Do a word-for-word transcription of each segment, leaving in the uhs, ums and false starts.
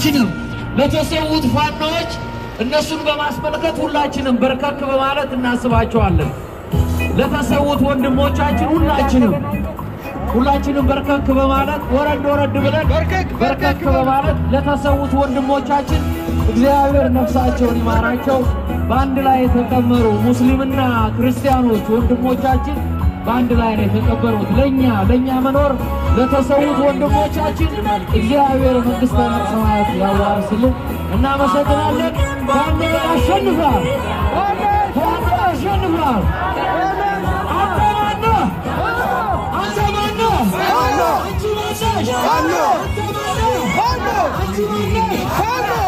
ሁላችንም ለተሰውት ፋኖች እነሱን በማስመልከት ሁላችንም በርከክ በማለት እናስባቸዋለን ለተሰውት ወንድሞቻችን ሁላችንም ሁላችንም በርከክ በማለት ወረድ ወረድ ብለን በርከክ በማለት ለተሰውት ወንድሞቻችን እግዚአብሔር ነፍሳቸውን ይማራቸው በአንድ ላይ የተቀበሩ ሙስሊምና ክርስቲያኖች ወንድሞቻችን በአንድ ላይ ነው የተቀበሩት ለኛ ለኛ መኖር ለተሰውት ወንድሞቻችን እግዚአብሔር መንግስተ ሰማያት ያዋርስልን እናመሰግናለን ፋኖ ያሸንፋል ፋኖ ያሸንፋል Hello! Hello! Hello!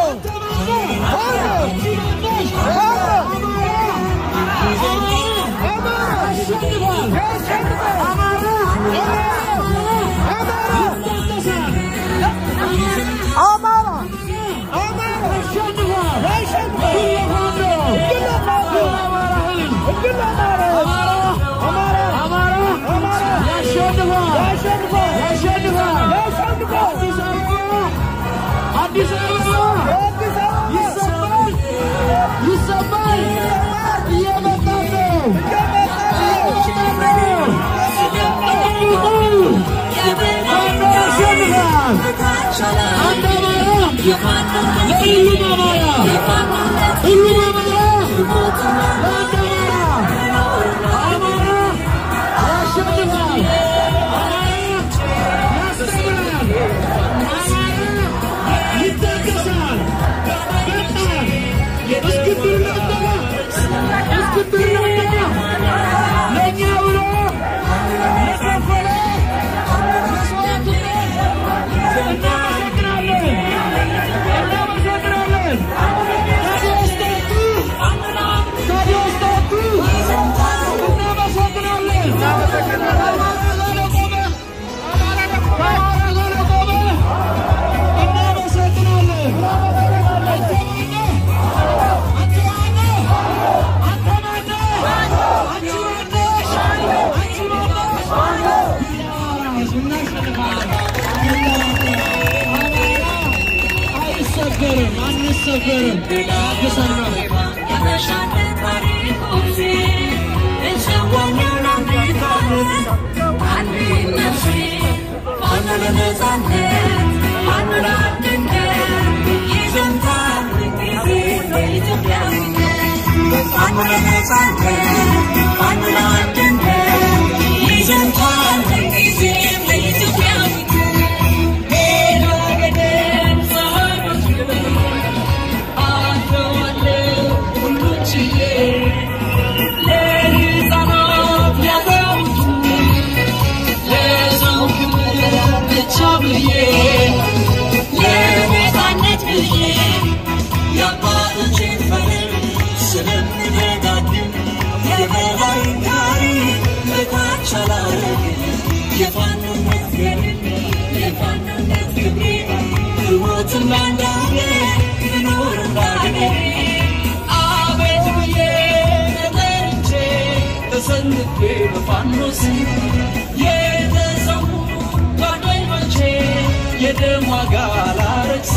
Yedem wagala